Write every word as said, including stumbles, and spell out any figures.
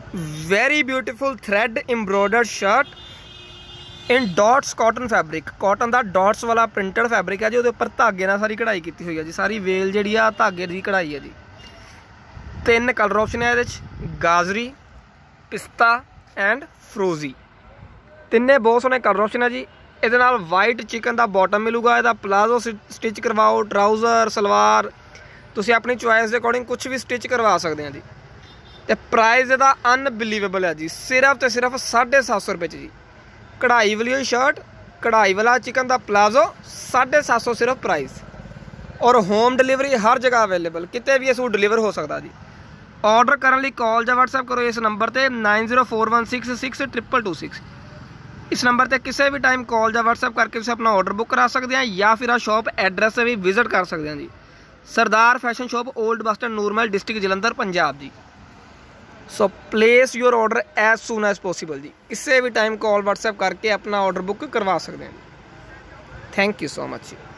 Very beautiful thread embroidered shirt in dots cotton fabric. Cotton का dots वाला printed fabric है जी, वो उपर धागे नाल सारी कढ़ाई की हुई है जी। सारी वेल जी धागे की कढ़ाई है जी। तीन कलर ऑप्शन है ये, गाजरी, पिस्ता एंड फ्रोजी। तिन्ने बहुत सोहने कलर ऑप्शन है जी। ये वाइट चिकन का बॉटम मिलूगा, यदा प्लाजो स्टिच करवाओ, ट्राउजर सलवार तुसीं अपनी चॉइस के अकॉर्डिंग कुछ भी स्टिच करवा सकते हैं जी। तो प्राइस इसका अनबिलीवेबल है जी, सिर्फ तो सिर्फ साढ़े सत्त सौ रुपये जी। कढ़ाई वाली शर्ट, कढ़ाई वाला चिकन का प्लाजो, साढ़े सत्त सौ सिर्फ प्राइस। और होम डिलीवरी हर जगह अवेलेबल, कितने भी ये सूट डिलीवर हो सकता जी। ऑर्डर करने लिए कॉल या व्हाट्सएप करो इस नंबर पर nine zero four one six six triple two six. इस नंबर पर किसी भी टाइम कॉल या व्हाट्सएप करके तुसीं अपना ऑर्डर बुक करा सकते हैं, या फिर आ शॉप एड्रैस से भी विजिट कर सकते हैं जी। Sardar fashion shop, old bus stand, Nurmahal, district Jalandhar, Punjab जी। So place your order as soon as possible जी। किसी भी टाइम कॉल व्हाट्सएप करके अपना ऑर्डर बुक करवा सकते हैं। Thank you so much ji.